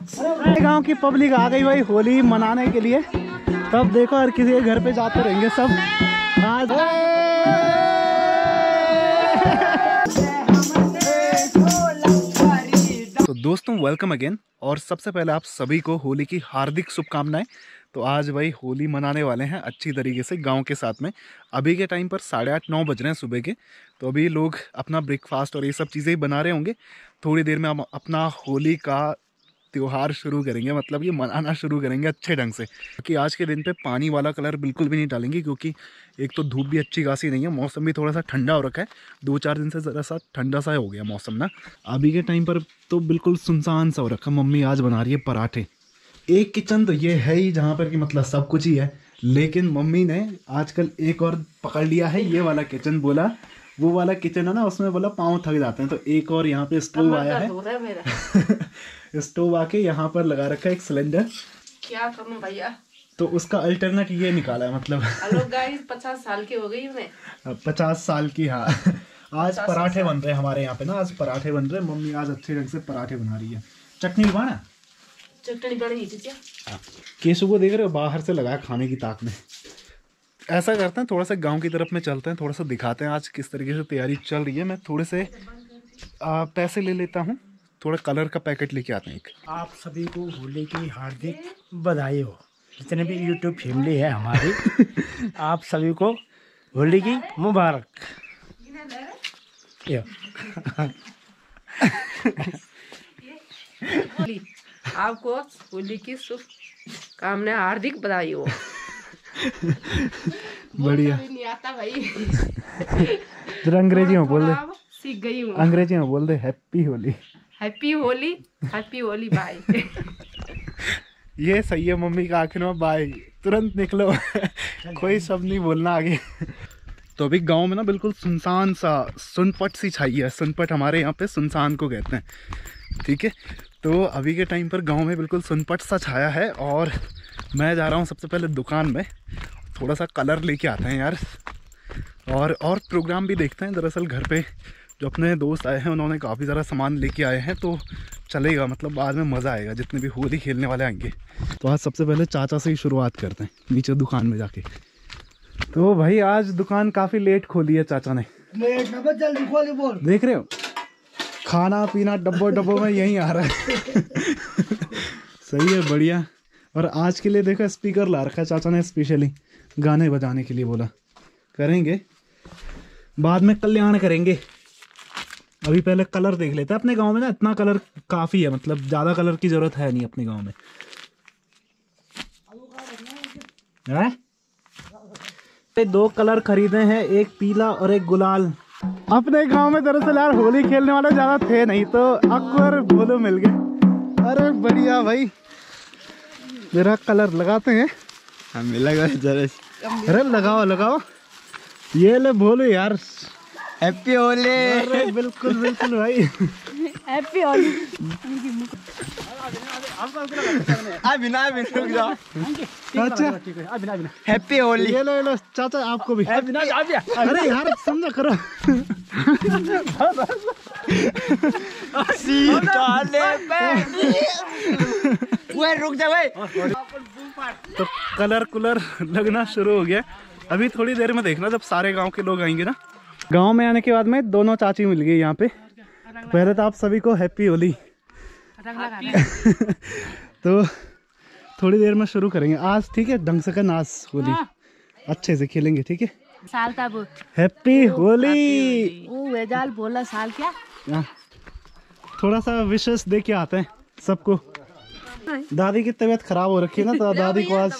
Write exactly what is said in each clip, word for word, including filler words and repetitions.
गांव की पब्लिक आ गई भाई होली मनाने के लिए। तब देखो हर किसी के घर पे जाते रहेंगे सब आज। तो दोस्तों वेलकम अगेन, और सबसे पहले आप सभी को होली की हार्दिक शुभकामनाएं। तो आज भाई होली मनाने वाले हैं अच्छी तरीके से गांव के साथ में। अभी के टाइम पर साढ़े आठ नौ बज रहे हैं सुबह के। तो अभी लोग अपना ब्रेकफास्ट और ये सब चीज़ें ही बना रहे होंगे। थोड़ी देर में हम अपना होली का त्योहार शुरू करेंगे, मतलब ये मनाना शुरू करेंगे अच्छे ढंग से। क्योंकि आज के दिन पे पानी वाला कलर बिल्कुल भी नहीं डालेंगे, क्योंकि एक तो धूप भी अच्छी खासी नहीं है, मौसम भी थोड़ा सा ठंडा हो रखा है। दो चार दिन से ज़रा सा ठंडा सा हो गया मौसम ना। अभी के टाइम पर तो बिल्कुल सुनसान सा हो रखा है। मम्मी आज बना रही है पराठे। एक किचन तो ये है ही जहाँ पर कि मतलब सब कुछ ही है, लेकिन मम्मी ने आजकल एक और पकड़ लिया है, ये वाला किचन। बोला वो वाला किचन है ना, उसमें बोला पाँव थक जाते हैं, तो एक और यहाँ पे स्टोव आया है। स्टोव आके यहाँ पर लगा रखा है एक सिलेंडर। क्या करूं भैया, तो उसका अल्टरनेट ये निकाला है, मतलब हेलो गाइस, पचास साल की हो गई मैं। पचास साल की, हाँ। आज पराठे बन रहे हैं हमारे यहाँ पे ना, आज पराठे बन रहे हैं। मम्मी आज अच्छे ढंग से पराठे बना रही है। चटनी बना, चटनी बनी थी क्या? केशु को देख रहे हो, बाहर से लगाया खाने की ताक में। ऐसा करते हैं, थोड़ा सा गांव की तरफ में चलते हैं, थोड़ा सा दिखाते हैं आज किस तरीके से तैयारी चल रही है। मैं थोड़े से आ, पैसे ले लेता हूँ, थोड़ा कलर का पैकेट लेके आते हैं एक। आप सभी को होली की हार्दिक बधाई हो। जितने भी यूट्यूब फैमिली है हमारी, आप सभी को होली की मुबारक। आपको होली की शुभकामनाएं, हार्दिक बधाई हो। बढ़िया, नहीं आता भाई। जरा अंग्रेजी में बोल दे। सीख गई हूँ, अंग्रेजी में बोल दे happy Holi. Happy Holi, happy Holi, bye. ये सही है मम्मी का आखिर में बाय, तुरंत निकलो। कोई शब्द नहीं बोलना आगे। तो अभी गांव में ना बिल्कुल सुनसान सा, सुनपट सी छाई है। सुनपट हमारे यहाँ पे सुनसान को कहते हैं, ठीक है। तो अभी के टाइम पर गांव में बिल्कुल सुनपट सा छाया है, और मैं जा रहा हूँ सबसे पहले दुकान में, थोड़ा सा कलर लेके आते हैं यार, और और प्रोग्राम भी देखते हैं। दरअसल घर पे जो अपने दोस्त आए हैं उन्होंने काफ़ी ज़्यादा सामान लेके आए हैं, तो चलेगा, मतलब बाद में मज़ा आएगा जितने भी होली खेलने वाले आएंगे। तो आज सबसे पहले चाचा से ही शुरुआत करते हैं, नीचे दुकान में जाके। तो भाई आज दुकान काफ़ी लेट खोली है चाचा ने। लेट ना बस, जल्दी खोली बोल। देख रहे हो, खाना पीना डब्बो डब्बो में यहीं आ रहा है। सही है, बढ़िया। और आज के लिए देखो स्पीकर ला रखा है चाचा ने, स्पेशली गाने बजाने के लिए बोला। करेंगे बाद में, कल्याण करेंगे। अभी पहले कलर देख लेते हैं। अपने गांव में ना इतना कलर काफ़ी है, मतलब ज़्यादा कलर की ज़रूरत है नहीं अपने गांव में। है? दो कलर खरीदे हैं, एक पीला और एक गुलाल। अपने गांव में दरअसल यार होली खेलने वाले ज़्यादा थे नहीं, तो अकबर बोलो मिल गए। अरे बढ़िया भाई, मेरा कलर लगाते हैं। हमें लगा जरा, अरे लगाओ लगाओ। ये ले बोलो यार, हैप्पी होली। अरे बिल्कुल बिल्कुल भाई, हैप्पी होली। अच्छा हैप्पी होली। ये लो ये लो चाचा, आपको भी। अरे यार समझा करो। रुक जा भाई। तो कलर कुलर लगना शुरू हो गया। अभी थोड़ी देर में देखना, जब सारे गांव के लोग आएंगे ना। गांव में आने के बाद में दोनों चाची मिल गई यहाँ पे। पहले तो आप सभी को हैप्पी होली। तो थोड़ी देर में शुरू करेंगे आज, ठीक है। ढंग से का नाच होली अच्छे से खेलेंगे, ठीक है। साल तब हैप्पी होली। वो वेजाल बोला साल क्या? आ, थोड़ा सा विशेष दे के आते हैं सबको। दादी की तबीयत खराब हो रखी है ना, तो दादी को आज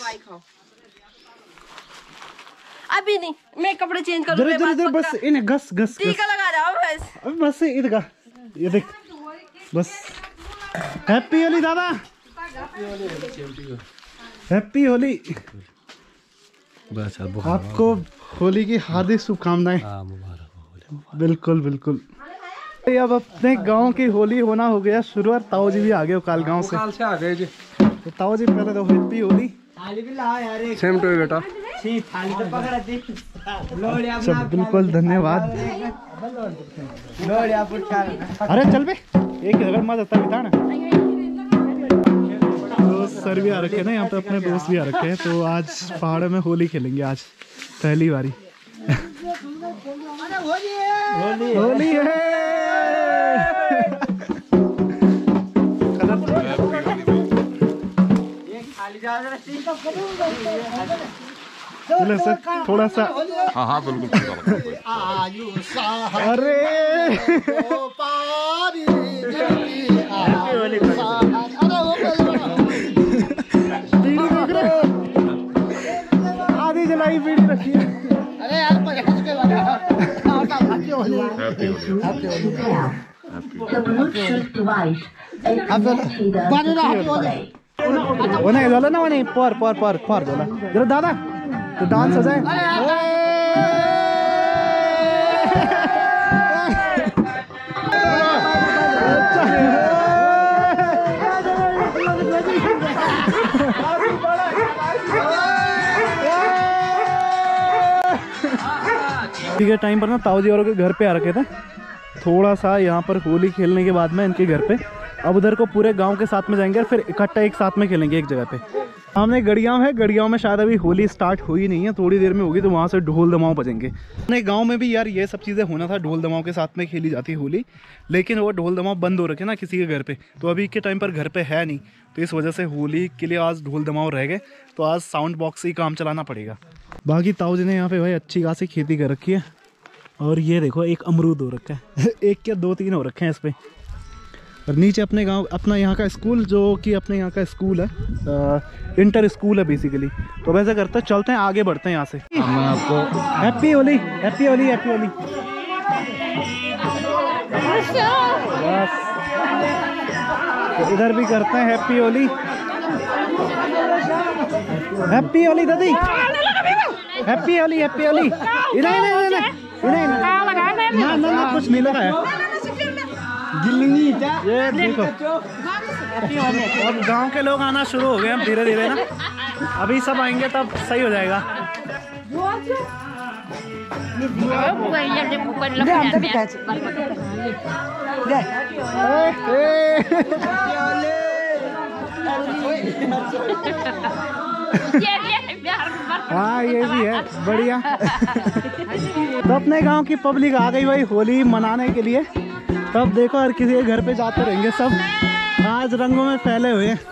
अभी नहीं, मैं कपड़े चेंज कर जरा जरा जरा बस इन्हें घस घस टीका लगा जाओ बस। अभी बस इधर का ये देख बस। हैप्पी होली दादा, हैप्पी होली। बस आपको होली की हार्दिक शुभकामनाएं। बिल्कुल बिल्कुल। अब अपने गांव की होली होना हो गया शुरू, और ताऊ जी भी आ गए काल गांव से। से आ गए जी। तो ताऊ जी पहले तो happy Holi. Same to you बेटा। सब बिल्कुल धन्यवाद। अरे चल बे, एक जगह मत आता बिता ना। सर भी आ रखे हैं ना यहाँ पे, अपने दोस्त भी आ रखे हैं। तो आज पहाड़ों में होली खेलेंगे, आज पहली बारी। होली होली है। सर थोड़ा सा। हाँ हाँ बिल्कुल। अरे आधी जलाई बीड़ी रखी है। अरे यार नहीं बोला ना नहीं पर पर पर पर बोला जरा दादा तो डांस हो जाए। ठीक है, टाइम पर ना ताऊ जी और के घर पे आ रखे थे, थोड़ा सा यहाँ पर होली खेलने के बाद में इनके घर पे, अब उधर को पूरे गांव के साथ में जाएंगे और फिर इकट्ठा एक साथ में खेलेंगे एक जगह पे। सामने गड़ियाव है, गड़ियाव में शायद अभी होली स्टार्ट हुई नहीं है, थोड़ी देर में होगी, तो वहाँ से ढोल दमाव बजेंगे। अपने गांव में भी यार ये सब चीज़ें होना था, ढोल दमाव के साथ में खेली जाती है होली, लेकिन वो ढोल दमाव बंद हो रखे ना किसी के घर पे, तो अभी के टाइम पर घर पे है नहीं, तो इस वजह से होली के लिए आज ढोल दमाव रह गए, तो आज साउंड बॉक्स से ही काम चलाना पड़ेगा। बाकी ताऊ जी ने यहाँ पे भाई अच्छी खासी खेती कर रखी है, और ये देखो एक अमरूद हो रखा है एक क्या दो तीन हो रखे हैं इस पर। और नीचे अपने गांव अपना यहाँ का स्कूल, जो कि अपने यहाँ का स्कूल है, आ, इंटर स्कूल है बेसिकली। तो वैसे करते हैं, चलते हैं आगे बढ़ते हैं यहाँ से। मैं आपको happy Holi happy Holi happy Holi. बस तो इधर भी करते हैं हैप्पी होली हैप्पी होली दादी हैप्पी होली हैप्पी होली। इधर इधर इधर ना ना ना कुछ नहीं लगा है। ये देखो अब गांव के लोग आना शुरू हो गए हम धीरे धीरे ना, अभी सब आएंगे तब सही हो जाएगा। हाँ ये भी है बढ़िया। तो अपने गांव की पब्लिक आ गई भाई होली मनाने के लिए, तब देखो हर किसी के घर पे जाते रहेंगे, सब आज रंगों में फैले हुए हैं।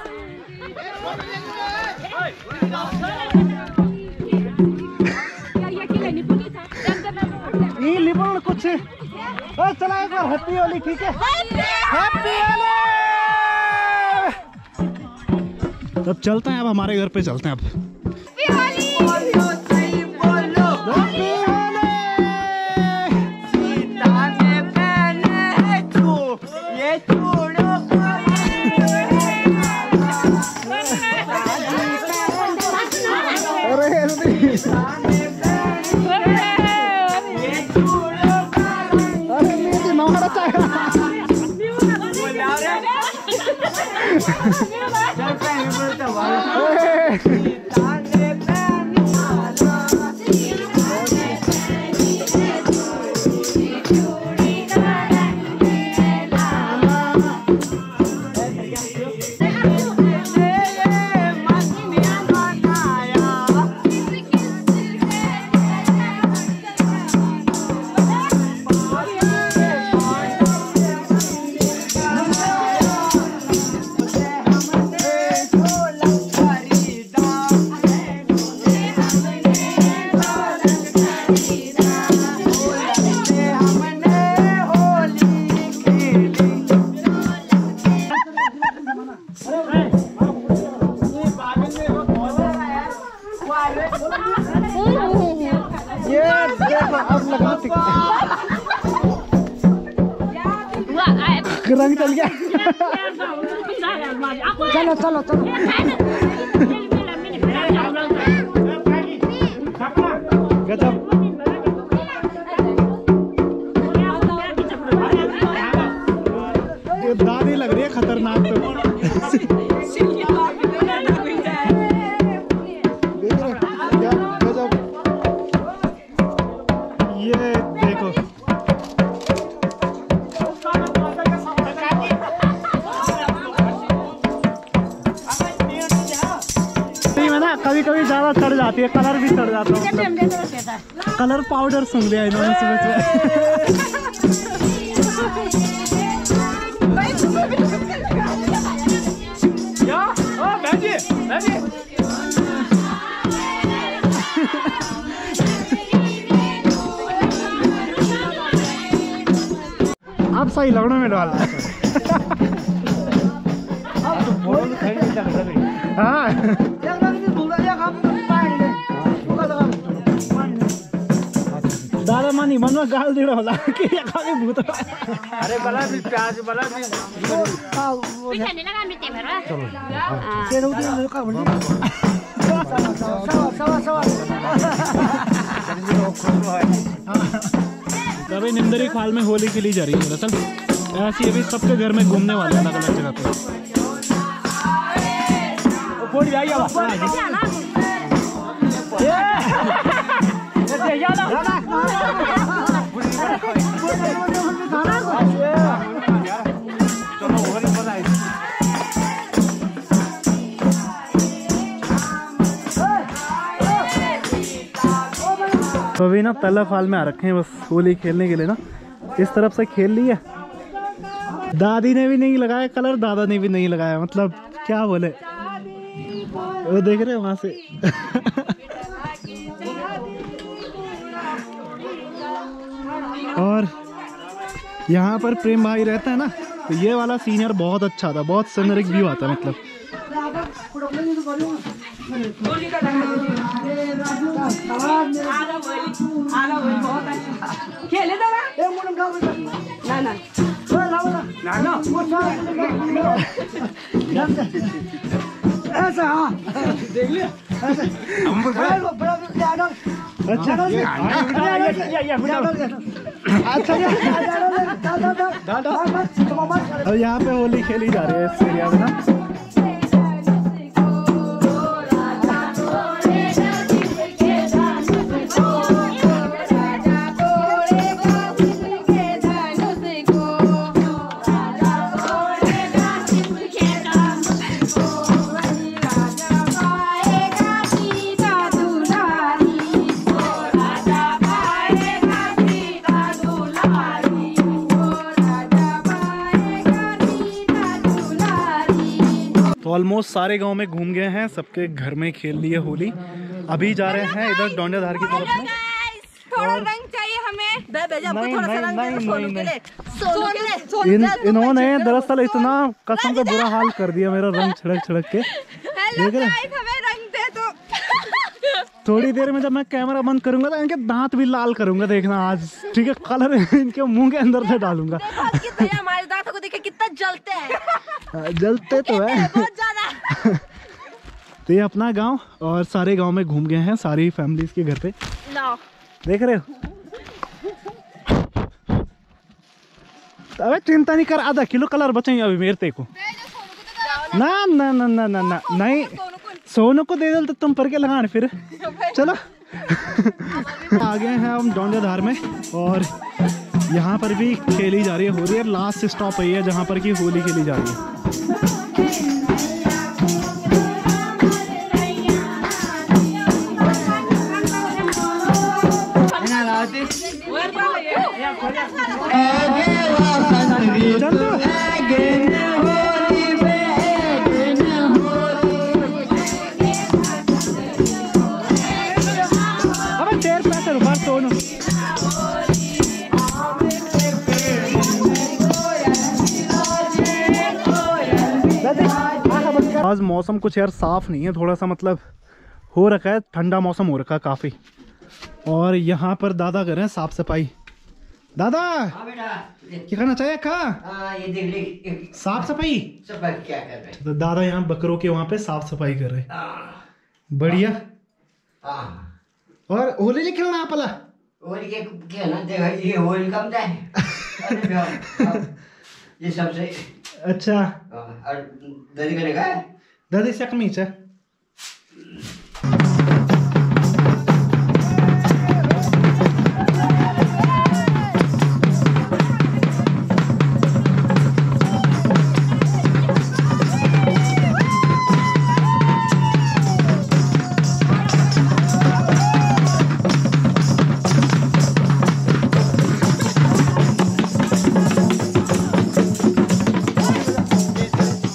ये लिबल कुछ चला एक बार हैप्पी होली। ठीक है हैप्पी होली। तब चलते हैं, अब हमारे घर पे चलते हैं अब। रंग चल गया। चलो चलो चलो गजब। ये दादी लग रही है खतरनाक। तो कभी कभी ज्यादा चढ़ जाती है, कलर भी चढ़ जाता है, मतलब कलर पाउडर सूंघ लिया इन्होंने सुबह अब सही लगने में डाल हाँ दादा मानी मनमा गाल दिड़ो होला के खाली भूत अरे बला भी प्याज बला भी पिछाने लगा मिटे भरा तेरे उधर का बोल सवा सवा सवा कभी निंदरी खाल में होली के लिए जा रही है दरअसल ऐसी अभी सबके घर में घूमने वाले अलग अलग जगह पे बोल जाइए तो अभी ना तलब हाल में आ रखे हैं बस होली खेलने के लिए ना, इस तरफ से खेल लिया। दादी ने भी नहीं लगाया कलर, दादा ने भी नहीं लगाया, मतलब क्या बोले, वो देख रहे हैं वहां से और यहाँ पर प्रेम भाई रहता है ना, तो ये वाला सीनियर बहुत अच्छा था, बहुत सीनरिक व्यू आता है मतलब। खेले ना ना ऐसा हाँ देख लिया अच्छा अब यहाँ पे होली खेली जा रही है इस एरिया में ना। ऑलमोस्ट सारे गांव में घूम गए हैं, सबके घर में खेल लिए होली। अभी जा रहे हैं इधर डोंडियाधार की तरफ में। थोड़ा रंग चाहिए हमें। बे बेजा हमको नहीं, थोड़ा सा नहीं, रंग नहीं, दे सोनू नहीं, के लिए। सोनू के लिए सोनू इन, के लिए इन्होंने दरअसल इतना कसम से बुरा हाल कर दिया मेरा, रंग छिड़क छिड़क के। हेलो गाइस, हमें रंग दे दो। थोड़ी देर में जब मैं कैमरा बंद करूंगा तो इनके दांत भी लाल करूंगा, देखना आज, ठीक है, कलर इनके मुंह के अंदर से डालूंगा। देखो कितने हमारे दांतों को देखे कितना जलते हैं। जलते तो है बहुत ज्यादा। तो ये अपना गांव और सारे गांव में घूम गए हैं, सारी फैमिलीज के घर पे नो देख रहे हो। अबे चिंता नहीं कर, आधा किलो कलर बचेंगे अभी मेरे ते को। ना ना ना ना ना ना नहीं, सोनू को दे दो तो तुम पर के लगान फिर चलो। आ गए हैं हम डोंडियाधार में और यहाँ पर भी खेली जा रही है होली। है लास्ट स्टॉप है जहाँ पर की होली खेली जा रही है। आज मौसम कुछ यार साफ नहीं है, थोड़ा सा मतलब हो रखा है, ठंडा मौसम हो रखा है काफी। और यहाँ पर दादा कर रहे हैं साफ सफाई। दादा क्या करना चाहिए खा ये देख ले साफ सफाई सफाई क्या कर रहे हैं। तो दादा यहाँ बकरों के वहाँ पे साफ सफाई कर रहे हैं। बढ़िया। और होली नहीं खेलना आपला होली के क्या ना देखो ये होली कम जाए ये सबसे अच्छा। और दादी का लगा दादी से कमीच है।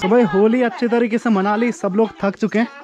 तो भाई होली अच्छे तरीके से मना ली, सब लोग थक चुके हैं।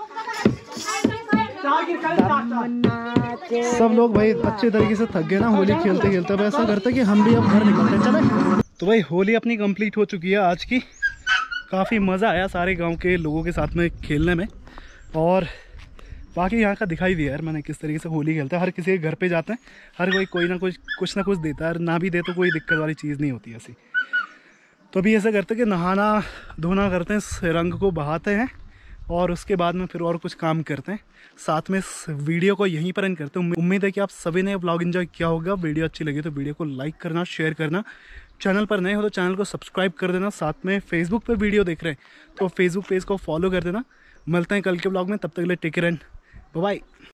सब लोग भाई अच्छे तरीके से थक गए ना होली खेलते खेलते। अब ऐसा करते कि हम भी अब घर निकलते हैं, चले। तो भाई होली अपनी कंप्लीट हो चुकी है आज की। काफ़ी मज़ा आया सारे गांव के लोगों के साथ में खेलने में। और बाकी यहाँ का दिखाई दिया यार मैंने किस तरीके से होली खेलता है। हर किसी के घर पे जाते हैं, हर कोई कोई ना कुछ कुछ ना कुछ देता है, ना भी दे तो कोई दिक्कत वाली चीज़ नहीं होती ऐसी। तो अभी ऐसा करते हैं कि नहाना धोना करते हैं, रंग को बहाते हैं और उसके बाद में फिर और कुछ काम करते हैं। साथ में इस वीडियो को यहीं पर एंड करते हैं। उम्मीद है कि आप सभी ने व्लॉग एंजॉय किया होगा। वीडियो अच्छी लगी तो वीडियो को लाइक करना, शेयर करना। चैनल पर नए हो तो चैनल को सब्सक्राइब कर देना। साथ में फेसबुक पर वीडियो देख रहे हैं तो फेसबुक पेज को फॉलो कर देना। मिलते हैं कल के व्लॉग में, तब तक के लिए take care and bye bye.